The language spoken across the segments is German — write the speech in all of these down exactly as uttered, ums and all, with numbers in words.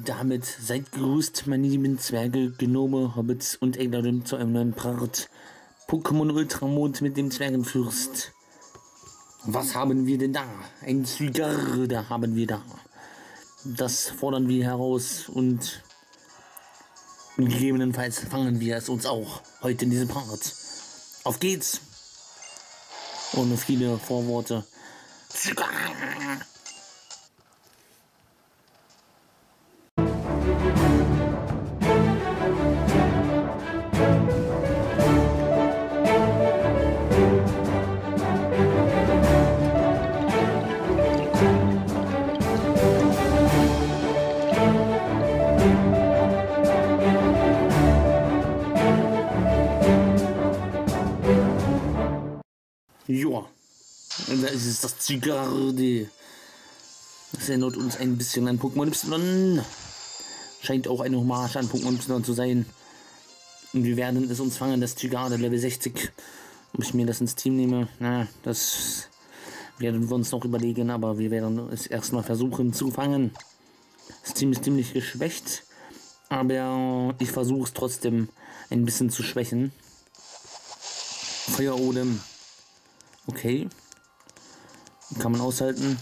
damit seid gegrüßt, meine lieben Zwerge, Gnome, Hobbits und Engländer zu einem neuen Part. Pokémon Ultramond mit dem Zwergenfürst. Was haben wir denn da? Ein Zygarde haben wir da. Das fordern wir heraus und gegebenenfalls fangen wir es uns auch heute in diesem Part. Auf geht's! Ohne viele Vorworte. Zygarde! Joa, da ist es das Zygarde. Das erinnert uns ein bisschen an Pokémon Y. Scheint auch eine Hommage an Pokémon Y zu sein. Und wir werden es uns fangen, das Zygarde Level sechzig. Ob ich mir das ins Team nehme, na, das werden wir uns noch überlegen, aber wir werden es erstmal versuchen zu fangen. Das Team ist ziemlich geschwächt, aber ich versuche es trotzdem ein bisschen zu schwächen. Feuerodem. Okay. Kann man aushalten.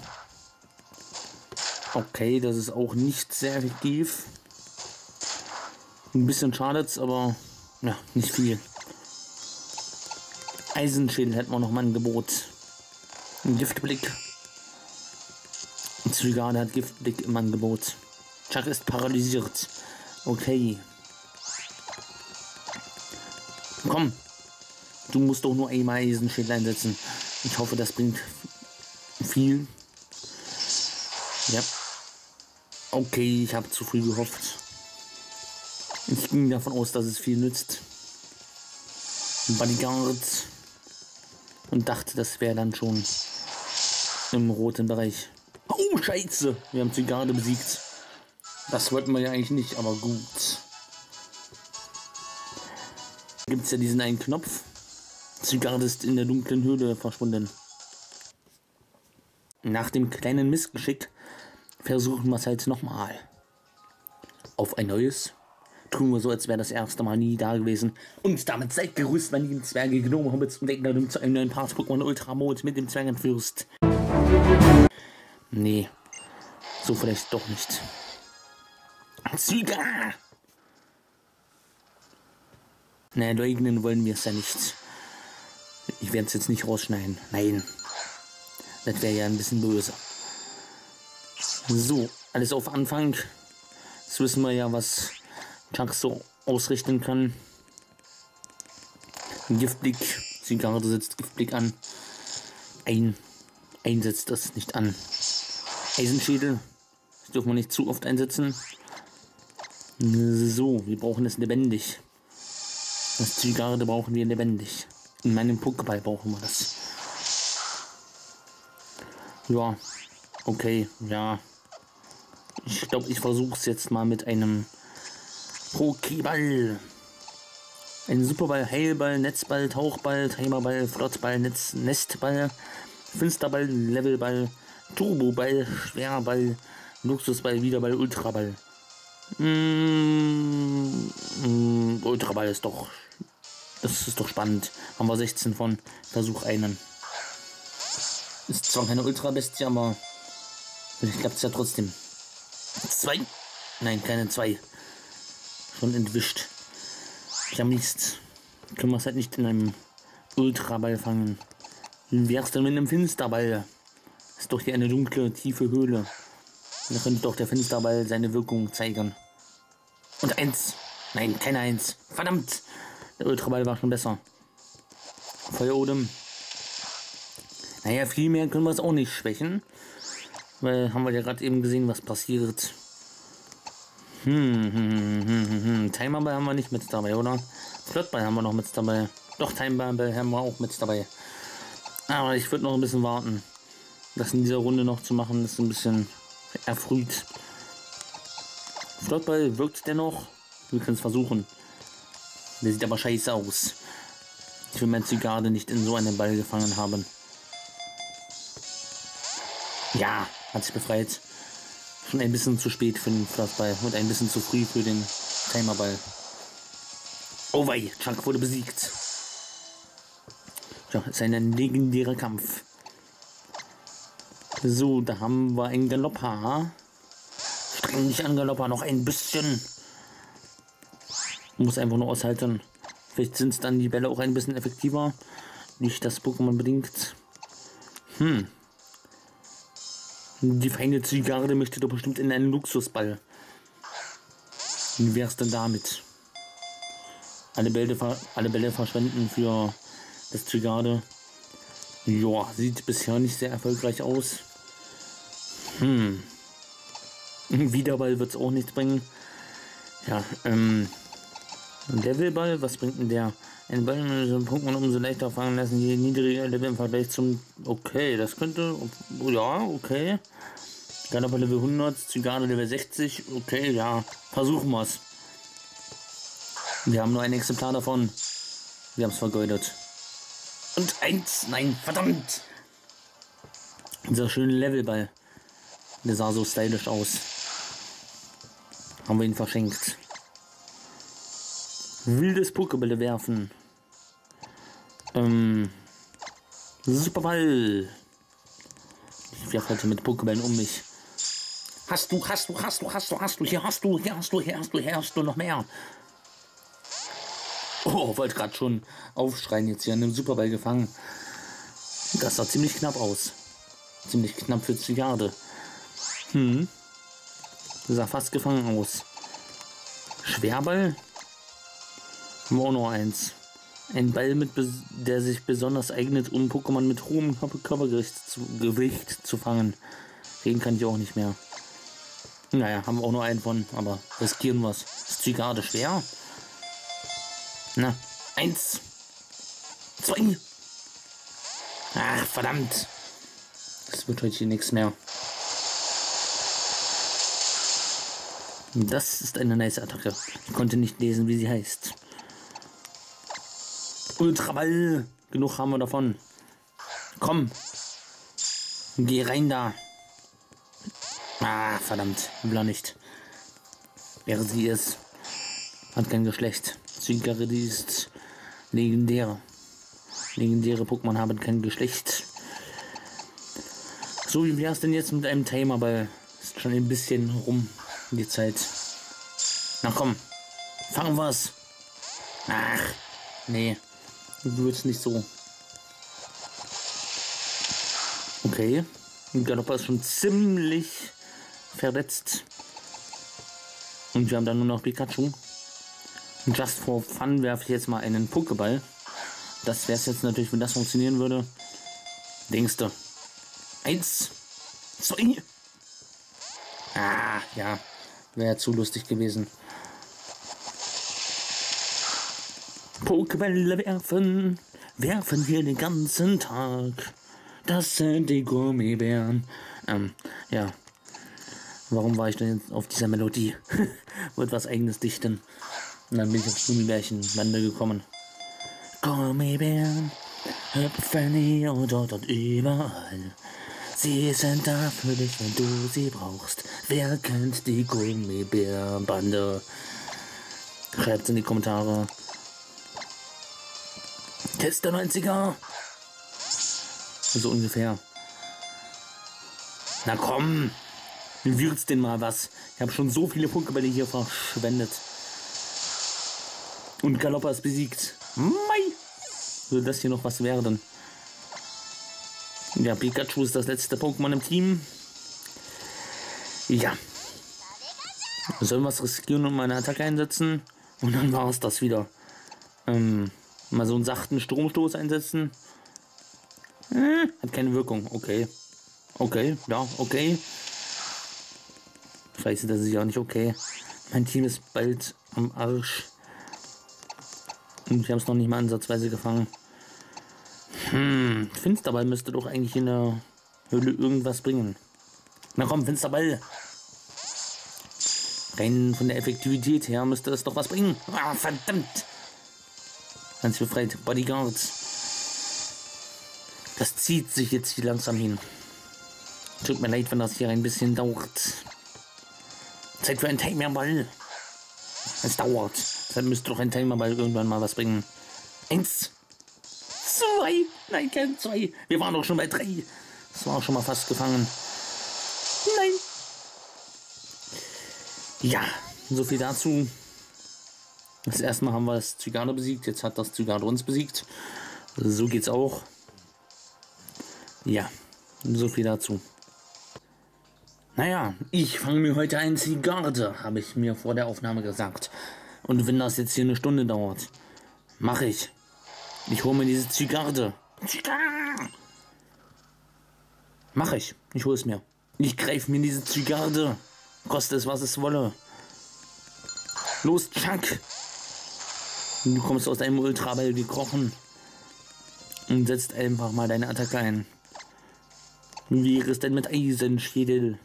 Okay, das ist auch nicht sehr effektiv. Ein bisschen schadet's, aber ja, nicht viel. Eisenschädel hätten wir noch mal ein Angebot. Ein Giftblick. Zygarde hat Giftblick im Angebot. Chuck ist paralysiert. Okay. Komm. Du musst doch nur einmal Eisenschädel einsetzen. Ich hoffe, das bringt viel. Ja. Okay, ich habe zu früh gehofft. Ich ging davon aus, dass es viel nützt. Bodyguard. Und dachte, das wäre dann schon im roten Bereich. Oh, Scheiße! Wir haben Zygarde besiegt. Das wollten wir ja eigentlich nicht, aber gut. Gibt es ja diesen einen Knopf. Zygarde ist in der dunklen Höhle verschwunden. Nach dem kleinen Missgeschick versuchen wir es halt nochmal. Auf ein neues. Tun wir so, als wäre das erste Mal nie da gewesen. Und damit seid gegrüßt, meine lieben Zwerge, Gnome, Hobbits und Engländer zu einem neuen Part Pokémon Ultramond mit dem Zwergenfürst. Nee, so vielleicht doch nicht. Zygarde! Nein, leugnen wollen wir es ja nicht. Ich werde es jetzt nicht rausschneiden. Nein. Das wäre ja ein bisschen böse. So, alles auf Anfang. Jetzt wissen wir ja, was Chuck so ausrichten kann. Giftblick. Zygarde setzt Giftblick an. Ein. Einsetzt das nicht an. Eisenschädel. Das dürfen wir nicht zu oft einsetzen. So, wir brauchen es lebendig. Das Zygarde brauchen wir lebendig. In meinem Pokéball brauchen wir das. Ja, okay, ja. Ich glaube, ich versuche es jetzt mal mit einem Pokéball. Ein Superball, Heilball, Netzball, Tauchball, Timerball, Flottball, Netz, Nestball, Finsterball, Levelball, Turboball, Schwerball, Luxusball, Wiederball, Ultraball. Mmh, mmh, Ultraball ist doch... Das ist doch spannend. Haben wir sechzehn von. Versuch einen. Ist zwar keine Ultra-Bestie, aber vielleicht klappt es ja trotzdem. Zwei? Nein, keine zwei. Schon entwischt. Ich am liebsten können wir es halt nicht in einem Ultraball fangen. Wie wär's denn mit einem Finsterball? Ist doch hier eine dunkle, tiefe Höhle. Da könnte doch der Finsterball seine Wirkung zeigen. Und eins. Nein, keine eins. Verdammt! Der Ultraball war schon besser. Feuerodem. Naja, viel mehr können wir es auch nicht schwächen. Weil haben wir ja gerade eben gesehen, was passiert. Hm, hm, hm, hm, hm. Timerball haben wir nicht mit dabei, oder? Flottball haben wir noch mit dabei. Doch, Timeball haben wir auch mit dabei. Aber ich würde noch ein bisschen warten. Das in dieser Runde noch zu machen, ist ein bisschen erfrüht. Flottball wirkt dennoch. Wir können es versuchen. Der sieht aber scheiße aus. Ich will mein Zygarde nicht in so einen Ball gefangen haben. Ja, hat sich befreit. Schon ein bisschen zu spät für den Fluffball und ein bisschen zu früh für den Timerball. Oh wei, Chunk wurde besiegt. Ja, ist ein legendärer Kampf. So, da haben wir einen Galoppa. Streng dich an, Galoppa, noch ein bisschen. Muss einfach nur aushalten. Vielleicht sind es dann die Bälle auch ein bisschen effektiver. Nicht das Pokémon bedingt. Hm. Die feine Zigarre möchte doch bestimmt in einen Luxusball. Wie wär's denn damit? Alle Bälle, alle Bälle verschwenden für das Zigarre. Ja, sieht bisher nicht sehr erfolgreich aus. Hm. Wiederball wird es auch nichts bringen. Ja, ähm. Levelball, was bringt denn der? Ein Ball in so Pokémon umso leichter fangen lassen, je niedriger Level im Vergleich zum. Okay, das könnte. Ja, okay. Galoppa Level hundert, Zigarre Level sechzig. Okay, ja. Versuchen wir es. Wir haben nur ein Exemplar davon. Wir haben es vergeudet. Und eins. Nein, verdammt. Dieser schöne Levelball. Der sah so stylisch aus. Haben wir ihn verschenkt. Wildes Pokébälle werfen. Ähm. Superball. Ich werfe heute mit Pokébällen um mich. Hast du, hast du, hast du, hast du, hast du, hier hast du, hier hast du, hier hast du, hier hast du noch mehr. Oh, wollte gerade schon aufschreien, jetzt hier an einem Superball gefangen. Das sah ziemlich knapp aus. Ziemlich knapp für Zigarre. Hm. Das sah fast gefangen aus. Schwerball? Haben wir auch noch eins. Ein Ball, mit der sich besonders eignet, um Pokémon mit hohem Körpergewicht zu, Gewicht zu fangen. Reden kann ich auch nicht mehr. Naja, haben wir auch nur einen von, aber riskieren wir es. Ist Zigarre schwer? Na, eins. Zwei. Ach, verdammt. Das wird heute hier nichts mehr. Das ist eine nice Attacke. Ich konnte nicht lesen, wie sie heißt. Ultraball. Genug haben wir davon. Komm. Geh rein da. Ah, verdammt. Will er nicht. Wäre sie es. Hat kein Geschlecht. Zigarre, die ist legendär. Legendäre Pokémon haben kein Geschlecht. So, wie wäre es denn jetzt mit einem Timerball? Ist schon ein bisschen rum die Zeit. Na komm. Fangen wir's. Ach. Nee. Wird's nicht so. Okay. Galoppa ist schon ziemlich verletzt. Und wir haben dann nur noch Pikachu. Just for fun werfe ich jetzt mal einen Pokéball. Das wäre es jetzt natürlich, wenn das funktionieren würde. Denkst du? Eins. Zwei. Ah, ja. Wäre zu lustig gewesen. Pokébälle werfen. Werfen wir den ganzen Tag. Das sind die Gummibären. Ähm, ja. Warum war ich denn jetzt auf dieser Melodie? Wollte was Eigenes dichten. Und dann bin ich aufs Gummibärchen-Bande gekommen. Gummibären hüpfen hier und dort und überall. Sie sind da für dich, wenn du sie brauchst. Wer kennt die Gummibärenbande? Schreibt's in die Kommentare. Test der neunziger. So ungefähr. Na komm. Wird's denn mal was? Ich habe schon so viele Pokébälle hier verschwendet. Und Galoppa ist besiegt. Mei. Soll das hier noch was werden? Ja, Pikachu ist das letzte Pokémon im Team. Ja. Sollen wir es riskieren und meine Attacke einsetzen? Und dann war es das wieder. Ähm, mal so einen sachten Stromstoß einsetzen. Äh, hat keine Wirkung. Okay. Okay, ja, okay. Scheiße, das ist ja nicht okay. Mein Team ist bald am Arsch. Und ich habe es noch nicht mal ansatzweise gefangen. Hm, Finsterball müsste doch eigentlich in der Höhle irgendwas bringen. Na komm, Finsterball. Rein von der Effektivität her müsste es doch was bringen. Ah, verdammt. Ganz befreit. Bodyguards. Das zieht sich jetzt hier langsam hin. Tut mir leid, wenn das hier ein bisschen dauert. Zeit für einen Timerball. Es dauert. Deshalb müsste doch ein Timerball irgendwann mal was bringen. Eins. Zwei. Nein, kein zwei. Wir waren doch schon bei drei. Das war schon mal fast gefangen. Nein. Ja, so viel dazu. Das erste Mal haben wir das Zygarde besiegt. Jetzt hat das Zygarde uns besiegt. So geht's auch. Ja, so viel dazu. Naja, ich fange mir heute ein Zygarde, habe ich mir vor der Aufnahme gesagt. Und wenn das jetzt hier eine Stunde dauert, mache ich. Ich hole mir diese Zygarde. Mache ich. Ich hole es mir. Ich greife mir diese Zygarde. Koste es, was es wolle. Los, Chuck. Du kommst aus deinem Ultraball gekrochen. Und setzt einfach mal deine Attacke ein. Wie wäre es denn mit Eisenschädel?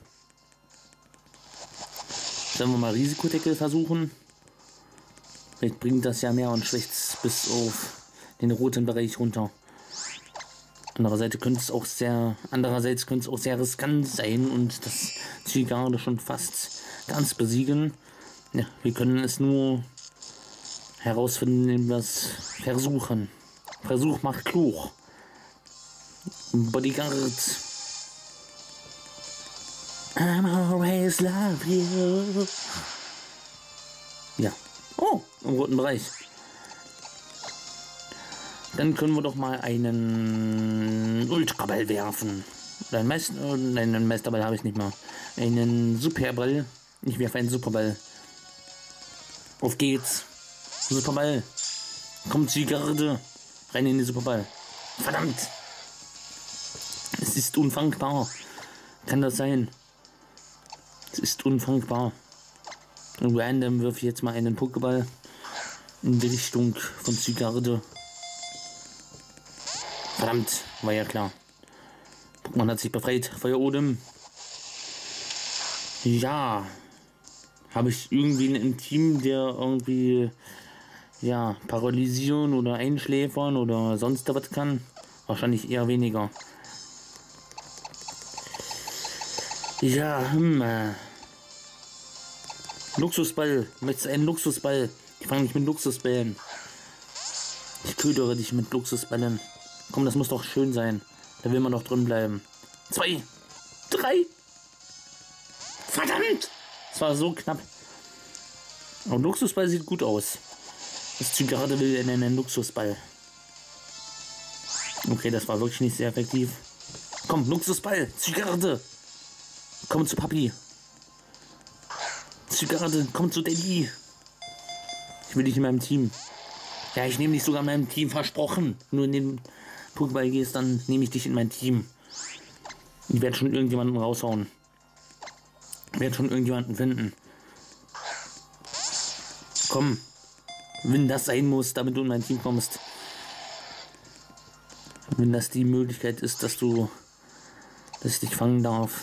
Sollen wir mal Risikodeckel versuchen? Vielleicht bringt das ja mehr und schwächt es bis auf den roten Bereich runter. Andererseits könnte es auch sehr, andererseits könnte es auch sehr riskant sein und das Zygarde schon fast ganz besiegen. Ja, wir können es nur herausfinden, indem wir es versuchen. Versuch macht klug. Bodyguard. I'm always love you. Ja. Oh, im roten Bereich. Dann können wir doch mal einen Ultraball werfen. Oder einen Meister, nein, einen Meisterball habe ich nicht mehr. Einen Superball. Ich werfe einen Superball. Auf geht's. Superball. Kommt Zygarde. Rein in den Superball. Verdammt. Es ist unfangbar. Kann das sein? Es ist unfangbar. Und random wirf ich jetzt mal einen Pokéball in die Richtung von Zygarde. Verdammt, war ja klar. Pokémon hat sich befreit. Feuerodem. Ja. Habe ich irgendwie einen Team, der irgendwie ja paralysieren oder einschläfern oder sonst was kann? Wahrscheinlich eher weniger. Ja, hm. Äh. Luxusball. Möchtest du einen Luxusball? Ich fange nicht mit Luxusbällen. Ich ködere dich mit Luxusbällen. Komm, das muss doch schön sein. Da will man doch drin bleiben. Zwei. Drei. Verdammt! Das war so knapp. Aber Luxusball sieht gut aus. Das Zygarde will in einen Luxusball. Okay, das war wirklich nicht sehr effektiv. Komm, Luxusball. Zygarde. Komm zu Papi. Zygarde, komm zu Daddy. Ich will dich in meinem Team. Ja, ich nehme dich sogar in meinem Team, versprochen. Nur in den Pokéball gehst, dann nehme ich dich in mein Team. Ich werde schon irgendjemanden raushauen. Ich werde schon irgendjemanden finden. Komm. Wenn das sein muss, damit du in mein Team kommst. Wenn das die Möglichkeit ist, dass du, dass ich dich fangen darf.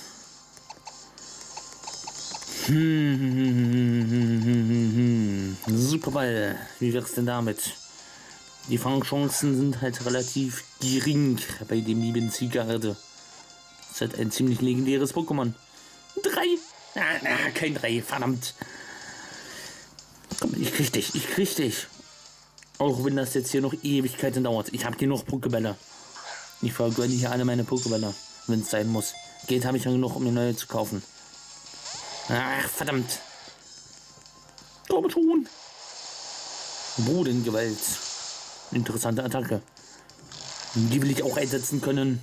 Hm, hm, hm, hm, hm, hm. Superball. Wie wär's denn damit? Die Fangchancen sind halt relativ gering bei dem lieben Zygarde. Das ist halt ein ziemlich legendäres Pokémon. Drei. Ah, ah, kein drei, verdammt. Komm, ich krieg dich, ich krieg dich. Auch wenn das jetzt hier noch Ewigkeiten dauert. Ich habe genug Pokébälle. Ich vergönne hier alle meine Pokébälle, wenn es sein muss. Geld habe ich ja genug, um mir neue zu kaufen. Ach, verdammt. Komm schon. Bodengewalt. Interessante Attacke. Die will ich auch einsetzen können.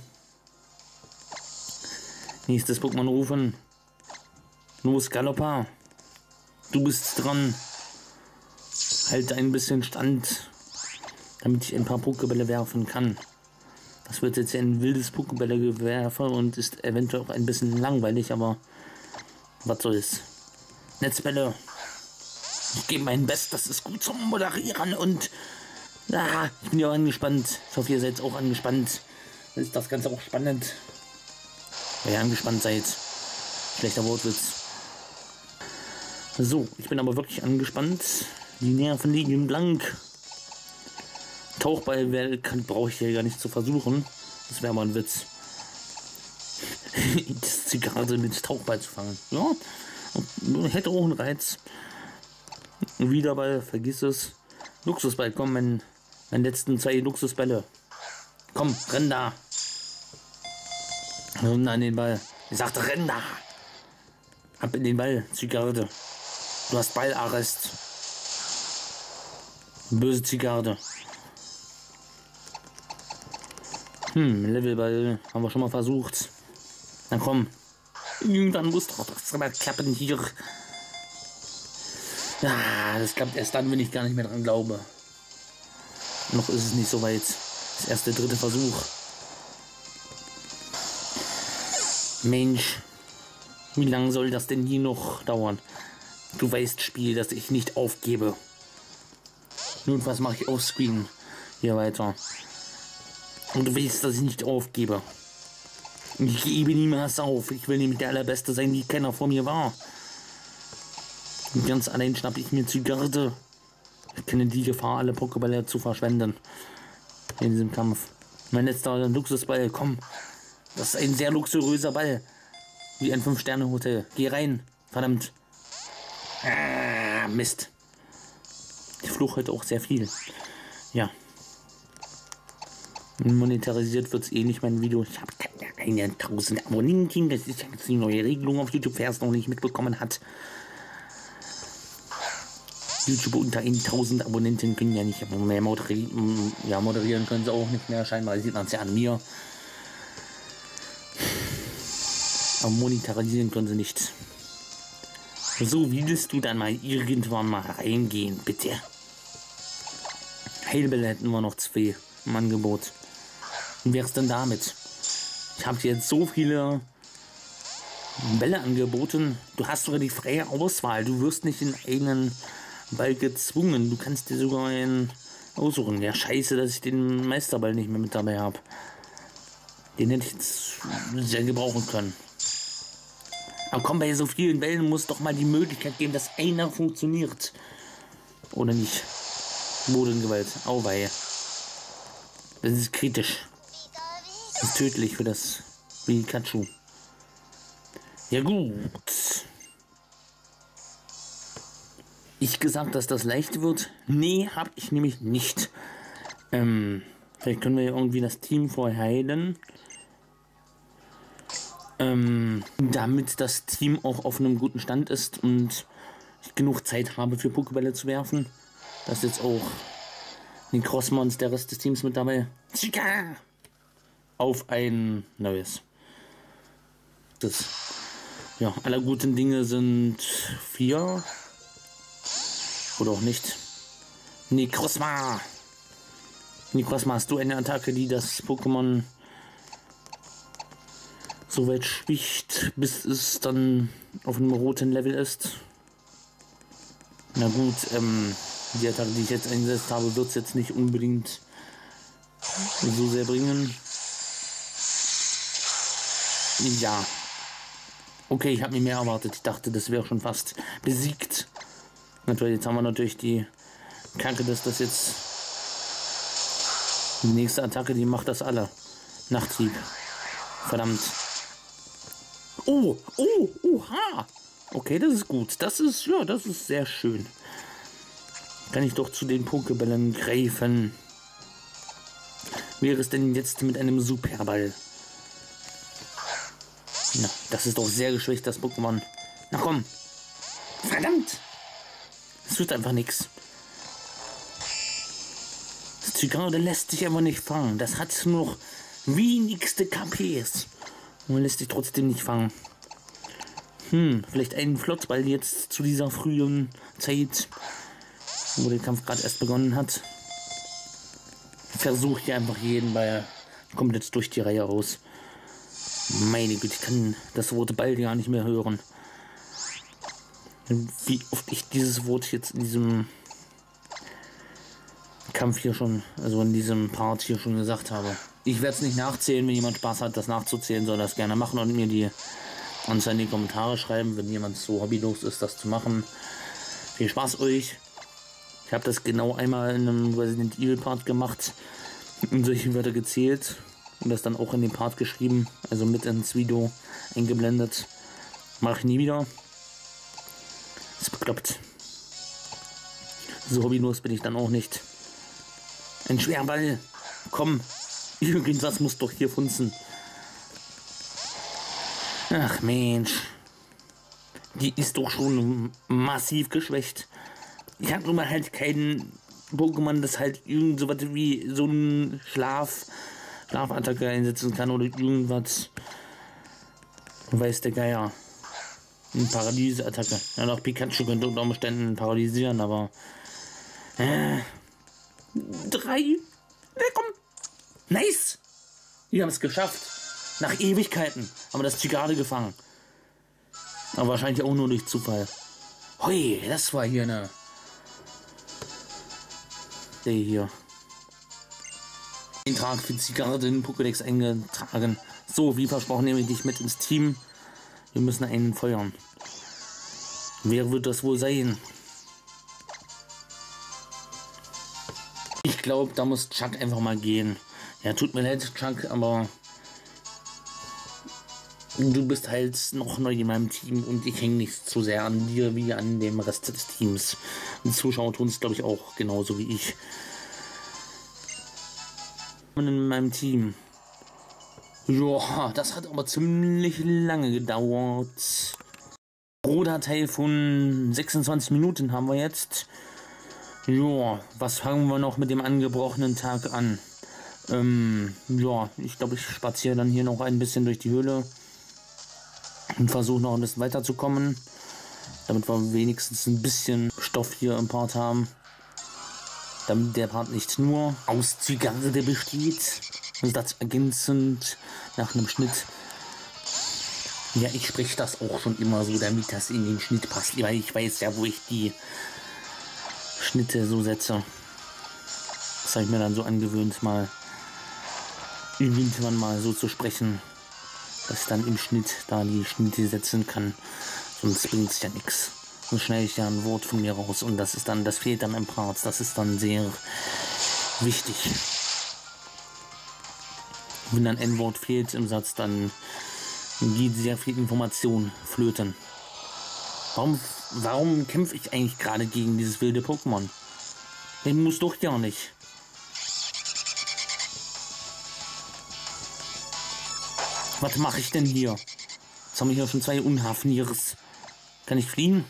Nächstes Pokémon rufen. Los, Galoppa. Du bist dran. Halte ein bisschen Stand, damit ich ein paar Pokébälle werfen kann. Das wird jetzt ein wildes Pokébälle-Gewerfe und ist eventuell auch ein bisschen langweilig, aber was soll's. Netzbälle. Ich gebe mein Bestes, das ist gut zum Moderieren und ah, ich bin ja auch angespannt. Ich hoffe, ihr seid auch angespannt. Dann ist das Ganze auch spannend. Wenn ihr angespannt seid. Schlechter Wortwitz. So, ich bin aber wirklich angespannt. Die Nerven liegen blank. Tauchball brauche ich ja gar nicht zu versuchen. Das wäre mal ein Witz. Das Zygarde mit Tauchball zu fangen. Ja, Hätte auch einen Reiz. Wiederball, vergiss es. Luxusball, komm, mein, meine letzten zwei Luxusbälle. Komm, renn da. Renn an den Ball. Ich sagte, renn da. Ab in den Ball, Zigarette. Du hast Ballarrest. Böse Zigarette. Hm, Levelball haben wir schon mal versucht. Dann komm. Irgendwann muss doch das mal klappen hier. Ja, das klappt erst dann, wenn ich gar nicht mehr dran glaube. Noch ist es nicht so weit. Das erste, dritte Versuch. Mensch, wie lange soll das denn hier noch dauern? Du weißt, Spiel, dass ich nicht aufgebe. Nun, was mache ich offscreen hier weiter? Und du weißt, dass ich nicht aufgebe. Ich gebe niemals auf. Ich will nämlich der Allerbeste sein, wie keiner vor mir war. Und ganz allein schnappe ich mir Zigarette. Ich kenne die Gefahr, alle Pokébälle zu verschwenden. In diesem Kampf. Mein letzter Luxusball, komm. Das ist ein sehr luxuriöser Ball. Wie ein fünf Sterne Hotel. Geh rein. Verdammt. Ah, Mist. Ich fluche heute auch sehr viel. Ja. Monetarisiert wird es eh nicht, mein Video. Ich habe keine tausend Abonnenten. Das ist jetzt die neue Regelung auf YouTube, wer es noch nicht mitbekommen hat. YouTube unter tausend Abonnenten können ja nicht mehr moderieren. Ja, moderieren können sie auch nicht mehr. Scheinbar sieht man es ja an mir. Aber monetarisieren können sie nicht. So, willst du dann mal irgendwann mal reingehen, bitte? Heilbälle hätten wir noch zwei im Angebot. Und wer ist denn damit? Ich habe dir jetzt so viele Bälle angeboten. Du hast sogar die freie Auswahl. Du wirst nicht in einen Ball gezwungen. Du kannst dir sogar einen aussuchen. Ja, scheiße, dass ich den Meisterball nicht mehr mit dabei habe. Den hätte ich jetzt sehr gebrauchen können. Aber komm, bei so vielen Bällen muss doch mal die Möglichkeit geben, dass einer funktioniert. Oder nicht? Bodengewalt. Auweih. Das ist kritisch. Das ist tödlich für das Pikachu. Ja gut. Ich gesagt, dass das leicht wird? Nee, habe ich nämlich nicht. Ähm, vielleicht können wir ja irgendwie das Team vorheilen. Ähm, damit das Team auch auf einem guten Stand ist und ich genug Zeit habe für Pokébälle zu werfen. Das ist jetzt auch die Crossmons, der Rest des Teams mit dabei. Chica! Auf ein neues. Das, ja, aller guten Dinge sind vier. Oder auch nicht. Necrozma! Necrozma, hast du eine Attacke, die das Pokémon so weit schwicht, bis es dann auf einem roten Level ist? Na gut, ähm, die Attacke, die ich jetzt eingesetzt habe, wird es jetzt nicht unbedingt so sehr bringen. Ja. Okay, ich habe mir mehr erwartet. Ich dachte, das wäre schon fast besiegt. Natürlich, jetzt haben wir natürlich die Kacke, dass das jetzt die nächste Attacke, die macht das alle. Nachttrieb. Verdammt. Oh, oh, oha. Okay, das ist gut. Das ist, ja, das ist sehr schön. Kann ich doch zu den Pokébällen greifen. Wäre es denn jetzt mit einem Superball? Na, das ist doch sehr geschwächt, das Pokémon. Na komm. Verdammt. Es tut einfach nichts. Das Zigarre lässt sich aber nicht fangen. Das hat nur noch wenigste K Ps. Und lässt sich trotzdem nicht fangen. Hm, vielleicht einen Flotzball jetzt zu dieser frühen Zeit, wo der Kampf gerade erst begonnen hat. Versuche hier einfach jeden Ball komplett durch die Reihe aus. Meine Güte, ich kann das Wort Ball gar nicht mehr hören. Wie oft ich dieses Wort jetzt in diesem Kampf hier schon, also in diesem Part hier schon gesagt habe. Ich werde es nicht nachzählen. Wenn jemand Spaß hat, das nachzuzählen, soll das gerne machen und mir die Anzahl in die Kommentare schreiben, wenn jemand so hobbylos ist, das zu machen. Viel Spaß euch. Ich habe das genau einmal in einem Resident Evil Part gemacht und solche Wörter gezählt und das dann auch in den Part geschrieben, also mit ins Video eingeblendet. Mache ich nie wieder. Das ist bekloppt. So hobbylos bin ich dann auch nicht. Ein Schwerball. Komm. Irgendwas muss doch hier funzen. Ach Mensch. Die ist doch schon massiv geschwächt. Ich habe nun mal halt keinen Pokémon, das halt irgend so was wie so ein Schlaf, Schlafattacke einsetzen kann oder irgendwas. Weiß der Geier. Eine Paralyse-Attacke. Ja, doch Pikachu könnte unter Umständen paralysieren, aber. Äh, drei. Ja, komm. Nice. Wir haben es geschafft. Nach Ewigkeiten haben wir das Zygarde gefangen. Aber wahrscheinlich auch nur durch Zufall. Hui, das war hier eine. Der hier. Den Tag für Zygarde in Pokédex eingetragen. So, wie versprochen, nehme ich dich mit ins Team. Wir müssen einen feuern. Wer wird das wohl sein? Ich glaube, da muss Chuck einfach mal gehen. Ja, tut mir leid, Chuck, aber du bist halt noch neu in meinem Team und ich hänge nicht so sehr an dir wie an dem Rest des Teams. Die Zuschauer tun es, glaube ich, auch genauso wie ich. In meinem Team. Ja, das hat aber ziemlich lange gedauert. Rohdatei von sechsundzwanzig Minuten haben wir jetzt. Ja, was fangen wir noch mit dem angebrochenen Tag an? Ähm, ja, ich glaube, ich spaziere dann hier noch ein bisschen durch die Höhle und versuche noch ein bisschen weiterzukommen, damit wir wenigstens ein bisschen Stoff hier im Part haben. Damit der Part nicht nur aus Zygarde besteht, also das ergänzend nach einem Schnitt. Ja, ich spreche das auch schon immer so, damit das in den Schnitt passt, weil ich weiß ja, wo ich die Schnitte so setze. Das habe ich mir dann so angewöhnt, mal irgendwann mal so zu sprechen, dass ich dann im Schnitt da die Schnitte setzen kann. Sonst bringt es ja nichts. Dann schneide ich ja ein Wort von mir raus und das ist dann, das fehlt dann im Part. Das ist dann sehr wichtig. Wenn dann ein Wort fehlt im Satz, dann geht sehr viel Information flöten. Warum, warum kämpfe ich eigentlich gerade gegen dieses wilde Pokémon? Ich muss doch ja nicht. Was mache ich denn hier? Jetzt haben wir hier schon zwei Unhafniers. Kann ich fliehen?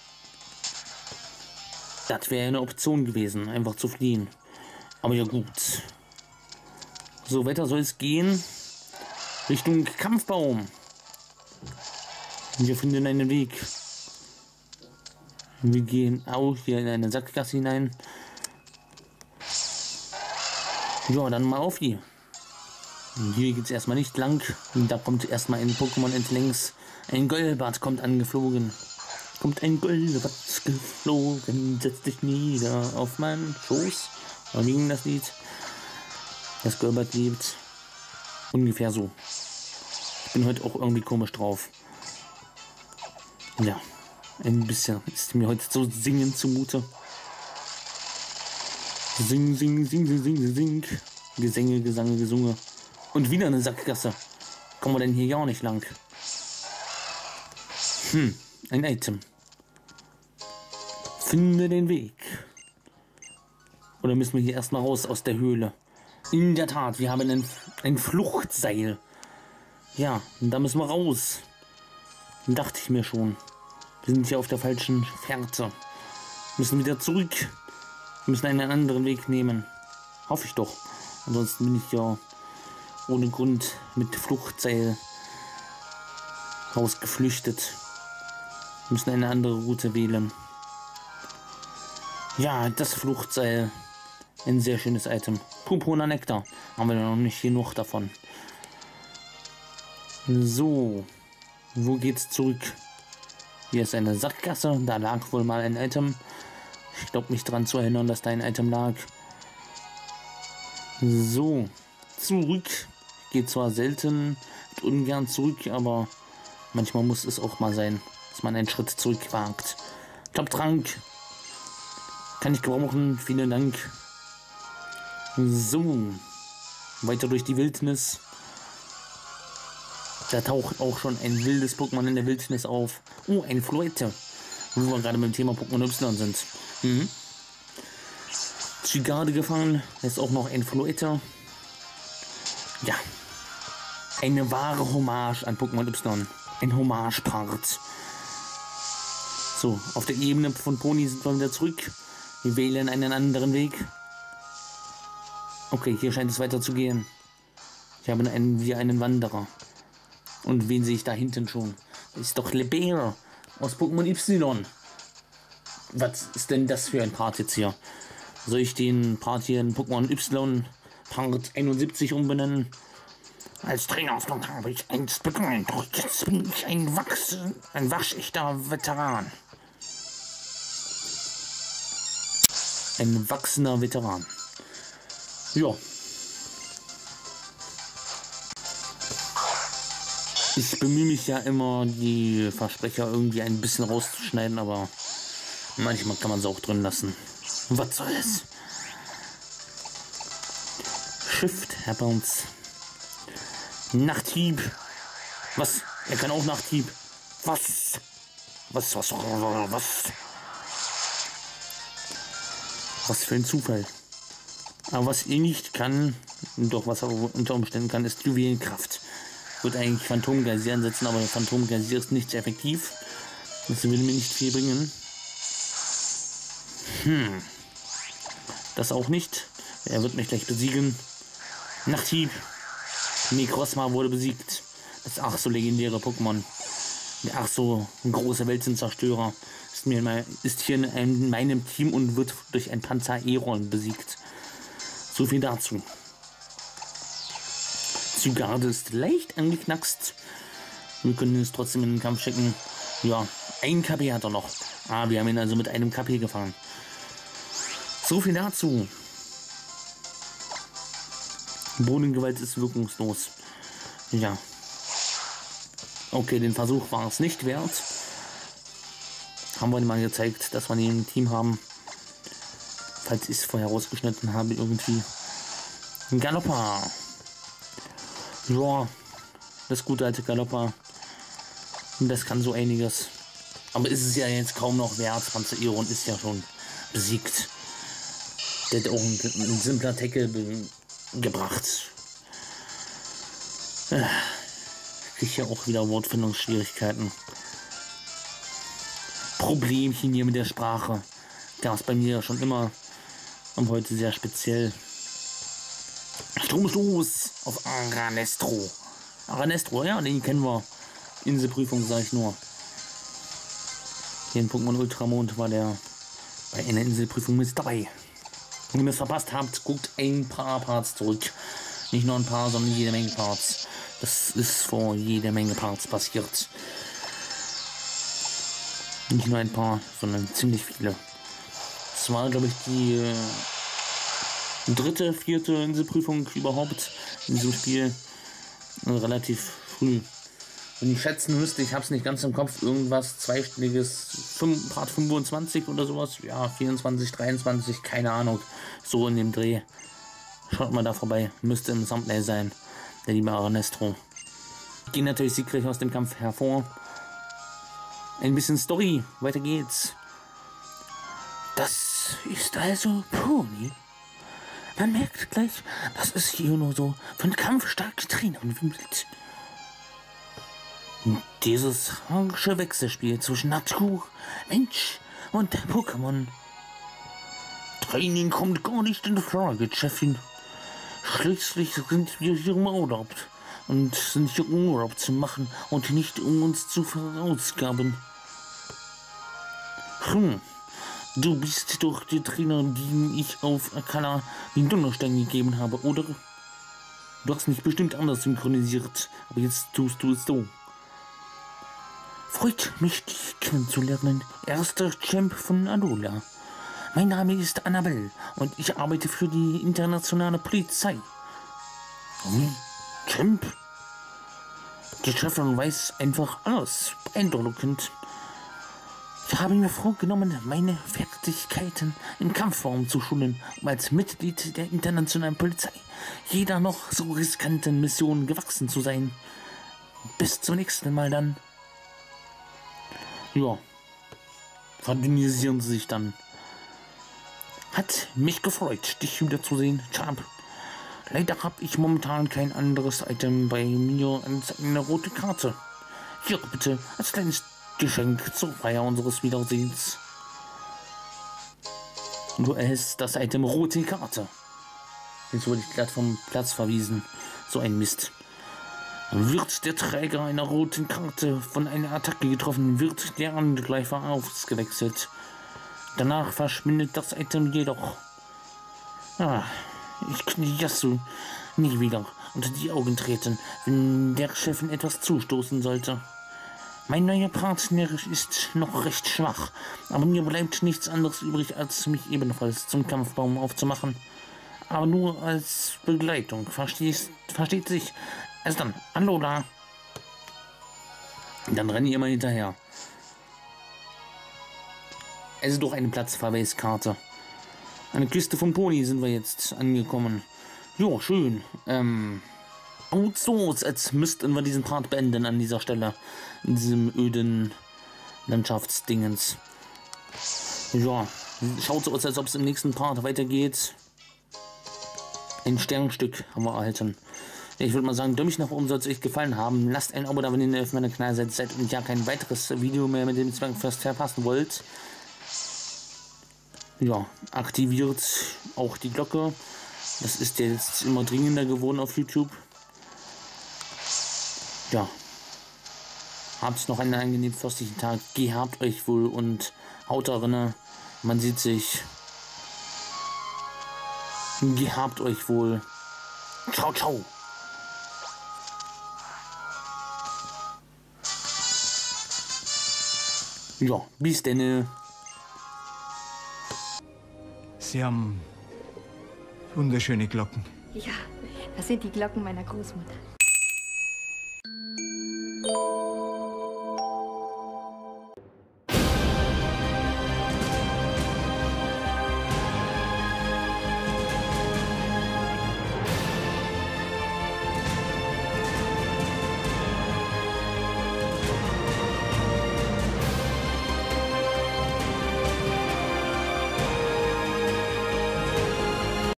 Das wäre eine Option gewesen, einfach zu fliehen. Aber ja gut. So, weiter soll es gehen. Richtung Kampfbaum. Wir finden einen Weg. Wir gehen auch hier in eine Sackgasse hinein. Ja, dann mal auf hier. Hier geht es erstmal nicht lang. Da kommt erstmal ein Pokémon entlängs. Ein Golbat kommt angeflogen. Kommt ein Golbat geflogen. Setz dich nieder auf meinen Schoß. Oder wie ging das Lied? Das Golbat lebt. Ungefähr so. Ich bin heute auch irgendwie komisch drauf. Ja, ein bisschen ist mir heute so singen zumute. Sing, sing, sing, sing, sing, sing. Gesänge, Gesange, Gesunge. Und wieder eine Sackgasse. Kommen wir denn hier ja auch nicht lang? Hm, ein Item. Finde den Weg. Oder müssen wir hier erstmal raus aus der Höhle? In der Tat, wir haben ein, ein Fluchtseil. Ja, und da müssen wir raus. Dachte ich mir schon. Wir sind hier auf der falschen Fährte. Müssen wieder zurück. Wir müssen einen anderen Weg nehmen. Hoffe ich doch. Ansonsten bin ich ja ohne Grund mit Fluchtseil rausgeflüchtet. Wir müssen eine andere Route wählen. Ja, das Fluchtseil. Ein sehr schönes Item. Purpurner Nektar. Haben wir noch nicht genug davon. So. Wo geht's zurück? Hier ist eine Sackgasse. Da lag wohl mal ein Item. Ich glaube mich daran zu erinnern, dass da ein Item lag. So. Zurück. Geht zwar selten und ungern zurück, aber manchmal muss es auch mal sein, dass man einen Schritt zurück wagt. Top-Trank. Kann ich gebrauchen. Vielen Dank. So. Weiter durch die Wildnis. Da taucht auch schon ein wildes Pokémon in der Wildnis auf. Oh, ein Floette. wo wir gerade beim Thema Pokémon Y sind. Mhm. Zygarde gefangen, ist auch noch ein Floetter. Ja, eine wahre Hommage an Pokémon Y. Ein Hommage-Part. So, auf der Ebene von Pony sind wir wieder zurück. Wir wählen einen anderen Weg. Okay, hier scheint es weiter zu gehen. Ich habe einen, wie einen Wanderer. Und wen sehe ich da hinten schon? Das ist doch Lebert aus Pokémon Y. Was ist denn das für ein Part jetzt hier? Soll ich den Part hier in Pokémon Y Part einundsiebzig umbenennen? Als Trainerausbildung habe ich einst begonnen, doch jetzt bin ich ein, Wachs ein waschechter Veteran. Ein wachsender Veteran. Ja. Ich bemühe mich ja immer, die Versprecher irgendwie ein bisschen rauszuschneiden, aber manchmal kann man sie auch drin lassen. Was soll's? Shift, Herr Bounce. Nachthieb. Was? Er kann auch Nachthieb. Was? Was, was, was? Was für ein Zufall. Aber was er nicht kann, doch was er unter Umständen kann, ist Juwelenkraft. Wird eigentlich Phantomgeysir einsetzen, aber Phantomgeysir ist nicht sehr effektiv. Das will mir nicht viel bringen. Hm. Das auch nicht. Er wird mich gleich besiegen. Nachthieb. Necrozma wurde besiegt. Das ach so legendäre Pokémon. Der ach so große Weltenzerstörer ist, mir mal, ist hier in, einem, in meinem Team und wird durch ein Panzer-Aeron besiegt. So viel dazu. Zygarde ist leicht angeknackst. Wir können es trotzdem in den Kampf schicken. Ja, ein K P hat er noch. Ah, wir haben ihn also mit einem K P gefangen. So viel dazu. Bodengewalt ist wirkungslos. Ja. Okay, den Versuch war es nicht wert. Haben wir mal gezeigt, dass wir ihn im Team haben. Falls ich es vorher rausgeschnitten habe, irgendwie. Galoppa. Ja, das gute alte Galoppa. Das kann so einiges. Aber ist es ja jetzt kaum noch wert. Panzer-Aeron ist ja schon besiegt. Der hat auch ein, ein simpler Tackle gebracht. Äh, krieg ja auch wieder Wortfindungsschwierigkeiten. Problemchen hier mit der Sprache. Gab es bei mir ja schon immer. Und heute sehr speziell. Stromstoß auf Aranestro. Aranestro, ja, den kennen wir. Inselprüfung, sage ich nur. Hier in Pokémon Ultramond war der bei einer Inselprüfung mit dabei. Wenn ihr es verpasst habt, guckt ein paar Parts zurück. Nicht nur ein paar, sondern jede Menge Parts. Das ist vor jede Menge Parts passiert. Nicht nur ein paar, sondern ziemlich viele. Das war, glaube ich, die äh, dritte, vierte Inselprüfung überhaupt in diesem Spiel. Äh, relativ früh. Wenn ich schätzen müsste, ich habe es nicht ganz im Kopf, irgendwas zweistelliges, Part fünfundzwanzig oder sowas. Ja, vierundzwanzig, dreiundzwanzig, keine Ahnung. So in dem Dreh. Schaut mal da vorbei. Müsste im Thumbnail sein. Der liebe Aranestro. Ging natürlich siegreich aus dem Kampf hervor. Ein bisschen Story. Weiter geht's. Das ist also Pony. Man merkt gleich, dass es hier nur so von kampfstarken Trainern wimmelt. Dieses harsche Wechselspiel zwischen Natur, Mensch und Pokémon. Training kommt gar nicht in Frage, Chefin. Schließlich sind wir hier im Urlaub und sind hier um Urlaub zu machen und nicht um uns zu verausgaben. Hm, du bist doch der Trainer, den ich auf Akala den Donnerstein gegeben habe, oder? Du hast mich bestimmt anders synchronisiert, aber jetzt tust du es so. Freut mich, dich kennenzulernen, erster Champ von Alola. Mein Name ist Annabelle und ich arbeite für die internationale Polizei. Hm? Champ? Die Chefin weiß einfach alles. Beeindruckend. Ich habe mir vorgenommen, meine Fertigkeiten in Kampfform zu schulen, um als Mitglied der internationalen Polizei jeder noch so riskanten Mission gewachsen zu sein. Bis zum nächsten Mal dann. Ja. verdünnisieren sie sich dann. Hat mich gefreut, dich wiederzusehen, Champ. Leider habe ich momentan kein anderes Item bei mir als eine rote Karte. Hier bitte, als kleines Geschenk zur Feier unseres Wiedersehens. Du erhältst das Item rote Karte. Jetzt wurde ich glatt vom Platz verwiesen. So ein Mist. Wird der Träger einer roten Karte von einer Attacke getroffen, wird der Angreifer ausgewechselt. Danach verschwindet das Item jedoch. Ah, ich kann Yasuo nie wieder unter die Augen treten, wenn der Chef in etwas zustoßen sollte. Mein neuer Partner ist noch recht schwach, aber mir bleibt nichts anderes übrig, als mich ebenfalls zum Kampfbaum aufzumachen. Aber nur als Begleitung, verstehst, versteht sich? Also dann, hallo da. Dann rennen ihr mal hinterher. Es ist doch eine Platzverweiskarte. An der Küste von Pony sind wir jetzt angekommen. Jo, schön. Ähm, gut so, als müssten wir diesen Part beenden an dieser Stelle. In diesem öden Landschaftsdingens. Ja, schaut so aus, als ob es im nächsten Part weitergeht. Ein Sternstück haben wir erhalten. Ich würde mal sagen, Däumchen nach oben soll es euch gefallen haben. Lasst ein Abo da, wenn ihr auf meiner Kanal seid und ja kein weiteres Video mehr mit dem Zwergfest verpassen wollt. Ja, aktiviert auch die Glocke. Das ist jetzt immer dringender geworden auf YouTube. Ja. Habt noch einen angenehmen fürstlichen Tag. Gehabt euch wohl und haut da rinne. Man sieht sich. Gehabt euch wohl. Ciao, ciao. Ja, bis denn. Sie haben wunderschöne Glocken. Ja, das sind die Glocken meiner Großmutter.